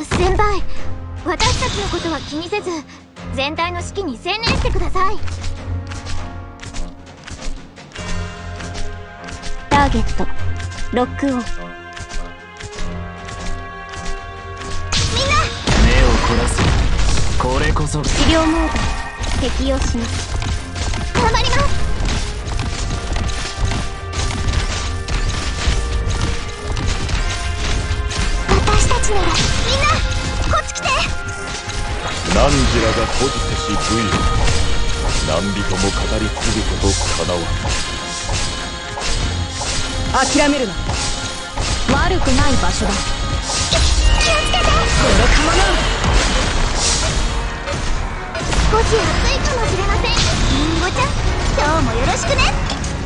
先輩、私たちのことは気にせず全体の指揮に専念してください。ターゲットロックオン。みんな目を凝らす。これこそ治療モード適用します。頑張ります。私たちならみんなこっち来て。 汝らが閉じてし武勇、何人も語り継ぐことかなわん。 諦めるな。 悪くない場所だ。気をつけて。これかもな。少し暑いかもしれません。りんごちゃん、今日もよろしくね。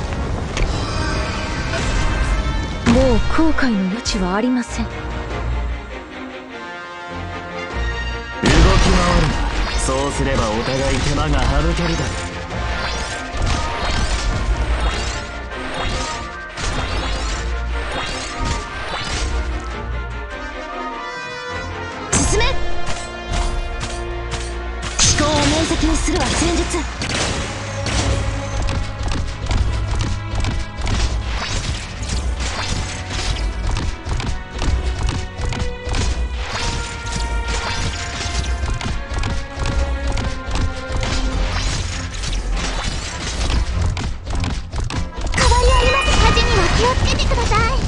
もう後悔の余地はありません。 動き回るな。そうすればお互い手間が省けるだろう。 進め。思考を面積にするは戦術。変わりあります恥には気をつけてください。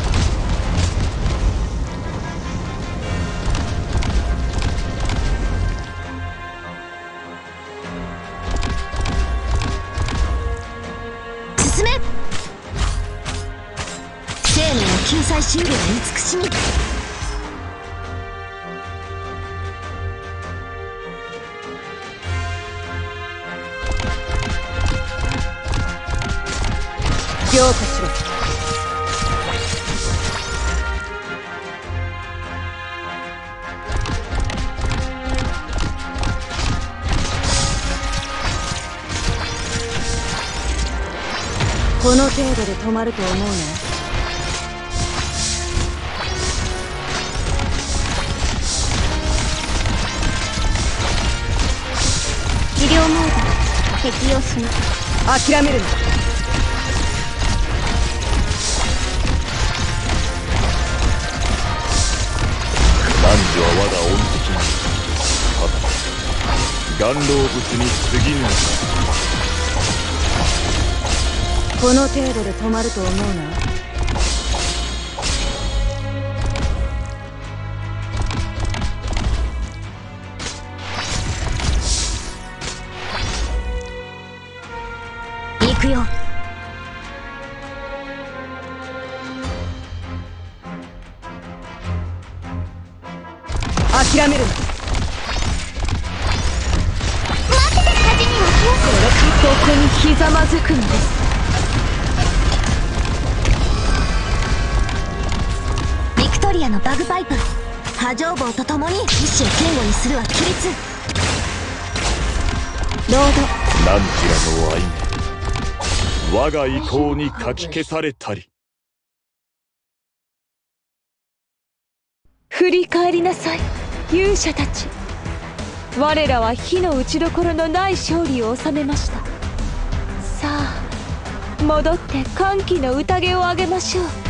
進め。生命を救済しうるは慈しみ。 浄化しろ。この程度で止まると思うね。 治療モード適用します。 諦めるな。 汝は我が恩敵なり、ただ顔老物に過ぎぬのか。 この程度で止まると思うな。 行くよ。 諦めるな。 待ってて。恥には気をつけて。 ここにひざまずくのです。 ビクトリアのバグパイプ波状棒とともに意志を堅固にするは規律。ロード。 汝らの愛名、我が意向にかき消されたり。 振り返りなさい、勇者たち。我らは火の打ちどころのない勝利を収めました。さあ戻って歓喜の宴をあげましょう。